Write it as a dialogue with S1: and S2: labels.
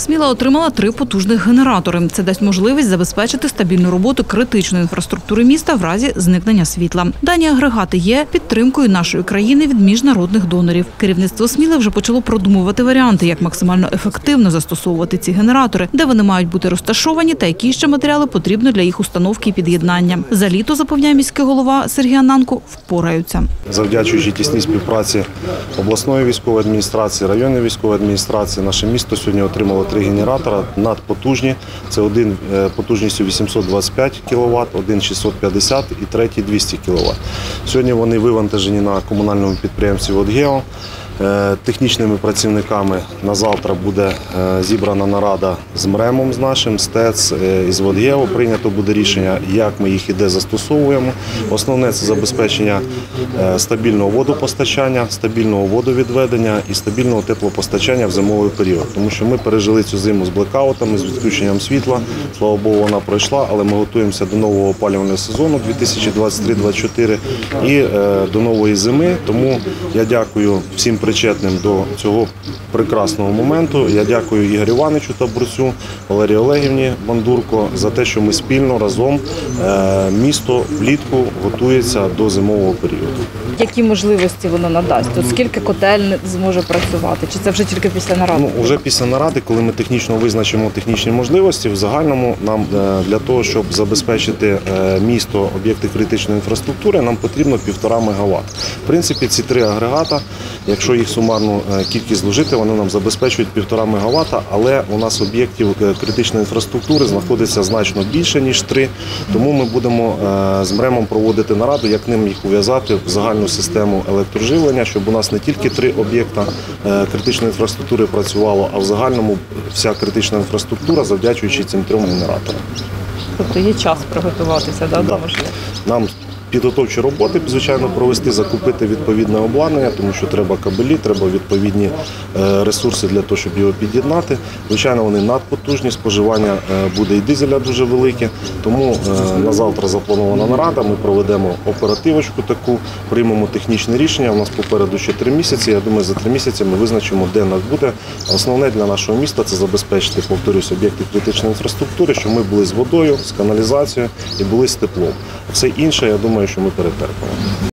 S1: Сміла отримала 3 потужних генератори. Це дасть можливість забезпечити стабільну роботу критичної інфраструктури міста в разі зникнення світла. Дані агрегати є підтримкою нашої країни від міжнародних донорів. Керівництво Сміли вже почало продумувати варіанти, як максимально ефективно застосовувати ці генератори, де вони мають бути розташовані та які ще матеріали потрібно для їх установки і під'єднання. За літо, запевняє міський голова Сергій Ананко, впораються.
S2: Завдячуючи тісній співпраці обласної військової адміністрації, районної військової адміністрації, наше місто сьогодні отримало 3 генератора надпотужні. Це один потужністю 825 кВт, один 650 і третій 200 кВт. Сьогодні вони вивантажені на комунальному підприємстві «Водгео». Технічними працівниками на завтра буде зібрана нарада з МРЕМом з нашим, з ТЕЦ, із «Водгео». Прийнято буде рішення, як ми їх і де застосовуємо. Основне – це забезпечення стабільного водопостачання, стабільного водовідведення і стабільного теплопостачання в зимовий період. Тому що ми пережили цю зиму з блекаутами, з відключенням світла. Слава Богу, вона пройшла, але ми готуємося до нового опалювального сезону 2023-2024 і до нової зими. Тому я дякую всім причетним до цього прекрасного моменту. Я дякую Ігорю Івановичу Табурцю, Валерії Олегівні Бандурко за те, що ми спільно, разом, місто влітку готується до зимового періоду.
S3: Які можливості воно надасть? От скільки котельень зможе працювати? Чи це вже тільки після наради?
S2: Вже після наради, коли ми технічно визначимо технічні можливості, в загальному нам для того, щоб забезпечити місто, об'єкти критичної інфраструктури, нам потрібно 1,5 МВт. В принципі, ці 3 агрегата, якщо їх сумарну кількість зложити, вони нам забезпечують 1,5 МВт, але у нас об'єктів критичної інфраструктури знаходиться значно більше, ніж 3, тому ми будемо з МРЕМом проводити нараду, як ним їх ув'язати в загальну систему електроживлення, щоб у нас не тільки 3 об'єкта критичної інфраструктури працювало, а в загальному вся критична інфраструктура, завдячуючи цим 3 генераторам.
S3: Тобто є час приготуватися, так?
S2: Да. Нам підготовчі роботи, звичайно, провести, закупити відповідне обладнання, тому що треба кабелі, треба відповідні ресурси для того, щоб його під'єднати. Звичайно, вони надпотужні, споживання буде і дизеля дуже велике, тому на завтра запланована нарада, ми проведемо оперативочку таку, приймемо технічне рішення, у нас попереду ще 3 місяці, я думаю, за 3 місяці ми визначимо, де нас буде. Основне для нашого міста – це забезпечити, повторюсь, об'єкти критичної інфраструктури, щоб ми були з водою, з каналізацією і були з теплом. Все інше, я думаю, що ми перетерпимо.